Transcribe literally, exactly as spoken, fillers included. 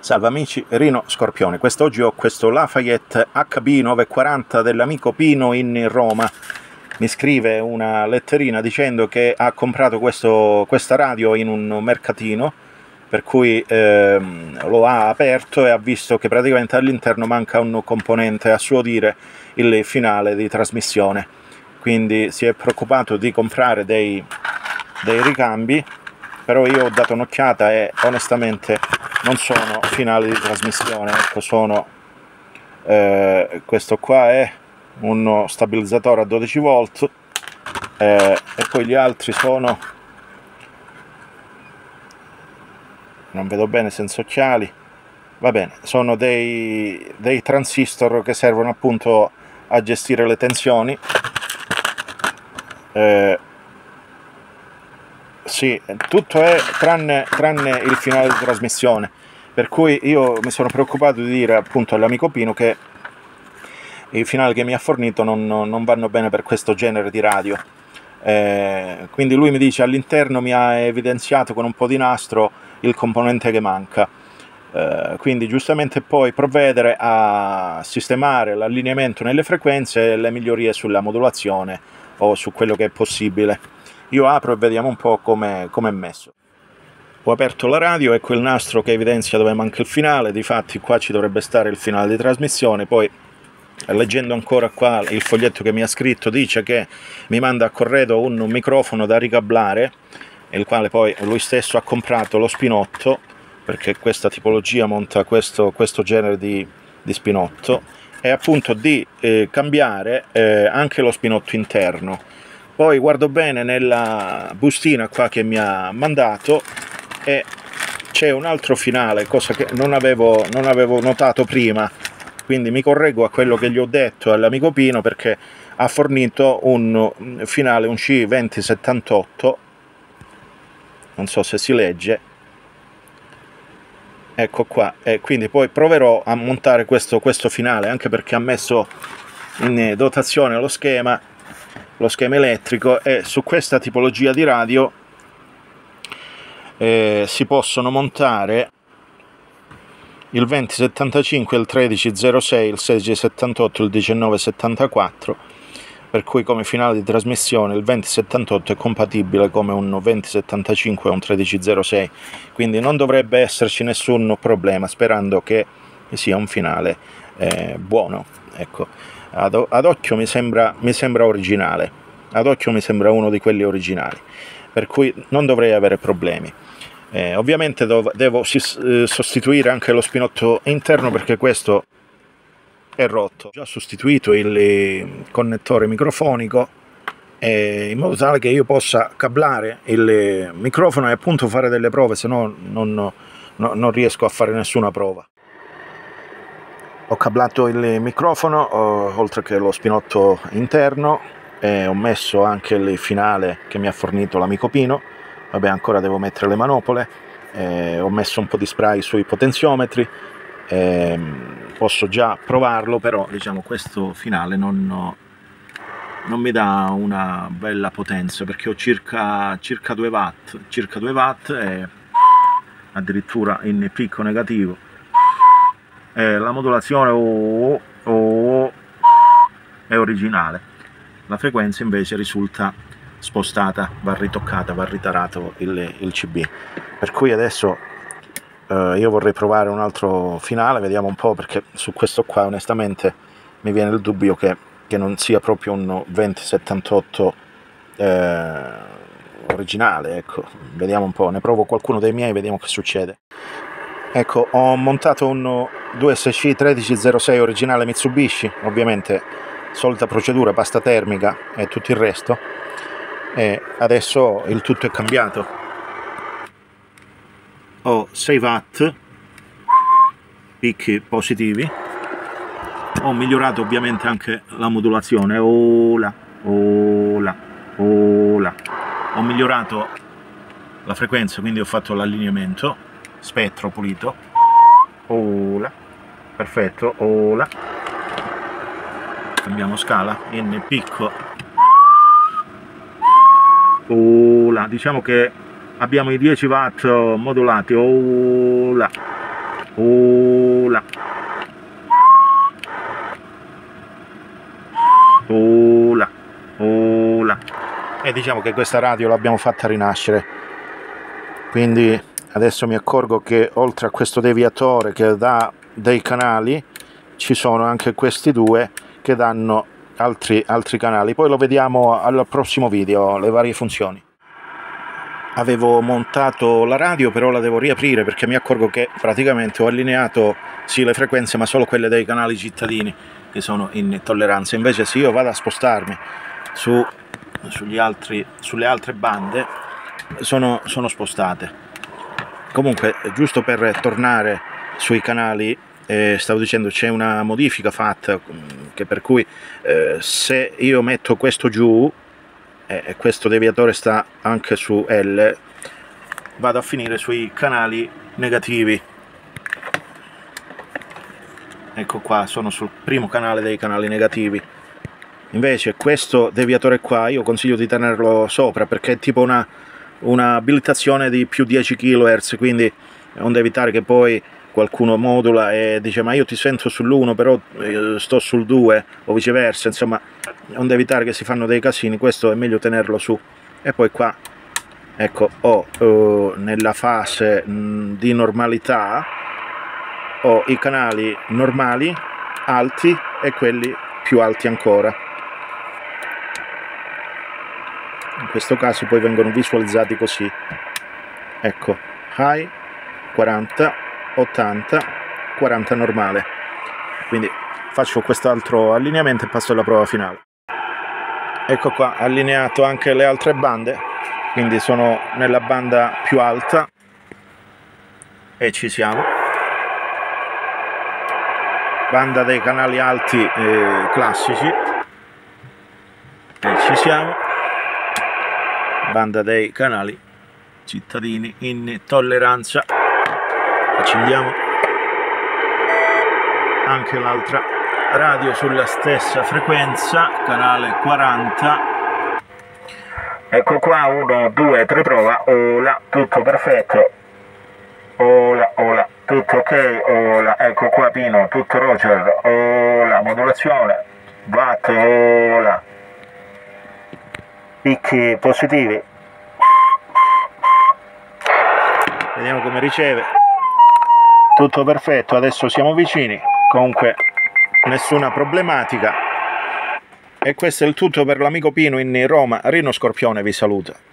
Salve amici, Rino Scorpione. Quest'oggi ho questo Lafayette H B novecentoquaranta dell'amico Pino in Roma. Mi scrive una letterina dicendo che ha comprato questo, questa radio in un mercatino, per cui ehm, lo ha aperto e ha visto che praticamente all'interno manca un componente, a suo dire il finale di trasmissione. Quindi si è preoccupato di comprare dei, dei ricambi, però io ho dato un'occhiata e onestamente non sono finali di trasmissione. Ecco, sono eh, questo qua è uno stabilizzatore a dodici volt eh, e poi gli altri sono, non vedo bene senza occhiali, va bene, sono dei, dei transistor che servono appunto a gestire le tensioni. eh, Sì, tutto è tranne, tranne il finale di trasmissione, per cui io mi sono preoccupato di dire appunto all'amico Pino che i finali che mi ha fornito non, non vanno bene per questo genere di radio. Eh, quindi lui mi dice all'interno mi ha evidenziato con un po' di nastro il componente che manca. Eh, quindi giustamente poi provvedere a sistemare l'allineamento nelle frequenze e le migliorie sulla modulazione o su quello che è possibile. Io apro e vediamo un po' come è messo. Ho aperto la radio e quel nastro che evidenzia dove manca il finale, difatti qua ci dovrebbe stare il finale di trasmissione. Poi leggendo ancora qua il foglietto che mi ha scritto dice che mi manda a corredo un, un microfono da ricablare, il quale poi lui stesso ha comprato lo spinotto, perché questa tipologia monta questo, questo genere di, di spinotto, e appunto di eh, cambiare eh, anche lo spinotto interno. Poi guardo bene nella bustina qua che mi ha mandato e c'è un altro finale, cosa che non avevo, non avevo notato prima, quindi mi correggo a quello che gli ho detto all'amico Pino, perché ha fornito un finale, un C venti settantotto, non so se si legge, ecco qua, e quindi poi proverò a montare questo, questo finale, anche perché ha messo in dotazione lo schema lo schema elettrico, e su questa tipologia di radio eh, si possono montare il venti settantacinque, il tredici zero sei, il sedici settantotto, il diciannove settantaquattro, per cui come finale di trasmissione il venti settantotto è compatibile come un venti settantacinque e un tredici zero sei, quindi non dovrebbe esserci nessun problema, sperando che sia un finale eh, buono. Ecco. Ad, ad occhio mi sembra, mi sembra originale, ad occhio mi sembra uno di quelli originali, per cui non dovrei avere problemi. Eh, ovviamente devo, devo eh, sostituire anche lo spinotto interno, perché questo è rotto. Ho già sostituito il, il connettore microfonico eh, in modo tale che io possa cablare il microfono e appunto fare delle prove, se no non, no, non riesco a fare nessuna prova. Ho cablato il microfono, oh, oltre che lo spinotto interno, e ho messo anche il finale che mi ha fornito l'amico Pino. Vabbè, ancora devo mettere le manopole, eh, ho messo un po' di spray sui potenziometri, eh, posso già provarlo, però diciamo questo finale non, non mi dà una bella potenza, perché ho circa, circa due watt, circa due watt e addirittura in picco negativo. Eh, la modulazione oh, oh, è originale, la frequenza invece risulta spostata, va ritoccata, va ritarato il, il C B, per cui adesso eh, io vorrei provare un altro finale, vediamo un po', perché su questo qua onestamente mi viene il dubbio che, che non sia proprio un venti settantotto eh, originale. Ecco, vediamo un po', ne provo qualcuno dei miei, vediamo che succede. Ecco, ho montato un due S C tredici zero sei originale Mitsubishi, ovviamente solita procedura, pasta termica e tutto il resto, e adesso il tutto è cambiato. Ho sei watt, picchi positivi, ho migliorato ovviamente anche la modulazione, ola, ola, ola. Ho migliorato la frequenza, quindi ho fatto l'allineamento, spettro pulito, ola, perfetto, ola, cambiamo scala in picco, ola, diciamo che abbiamo i dieci watt modulati, ola, Ola. Ola. Ola. E diciamo che questa radio l'abbiamo fatta rinascere, quindi adesso mi accorgo che oltre a questo deviatore che dà dei canali ci sono anche questi due che danno altri, altri canali. Poi lo vediamo al prossimo video, le varie funzioni. Avevo montato la radio, però la devo riaprire perché mi accorgo che praticamente ho allineato sì le frequenze, ma solo quelle dei canali cittadini che sono in tolleranza. Invece se io vado a spostarmi su, sugli altri, sulle altre bande sono, sono spostate. Comunque, giusto per tornare sui canali, eh, stavo dicendo, c'è una modifica fatta che per cui eh, se io metto questo giù e questo deviatore sta anche su L, vado a finire sui canali negativi. Ecco qua, sono sul primo canale dei canali negativi. Invece questo deviatore qua io consiglio di tenerlo sopra perché è tipo una, una abilitazione di più dieci chilohertz, quindi onde evitare che poi qualcuno modula e dice ma io ti sento sull'uno però sto sul due o viceversa, insomma, onde evitare che si fanno dei casini, questo è meglio tenerlo su. E poi qua, ecco, ho uh, nella fase mh, di normalità ho i canali normali, alti e quelli più alti ancora. In questo caso poi vengono visualizzati così, ecco, high, quaranta, ottanta, quaranta normale. Quindi faccio quest'altro allineamento e passo alla prova finale. Ecco qua, allineato anche le altre bande, quindi sono nella banda più alta e ci siamo. Banda dei canali alti eh, classici e ci siamo. Banda dei canali cittadini in tolleranza. Accendiamo anche l'altra radio sulla stessa frequenza, canale quaranta. Ecco qua, uno, due, tre, prova. Ola, tutto perfetto. Ola, ola, tutto ok. Ola, ecco qua Pino, tutto Roger. Ola, modulazione. Watt, ola. Picchi positivi. Vediamo come riceve. Tutto perfetto, adesso siamo vicini, comunque nessuna problematica. E questo è il tutto per l'amico Pino in Roma. Rino Scorpione vi saluta.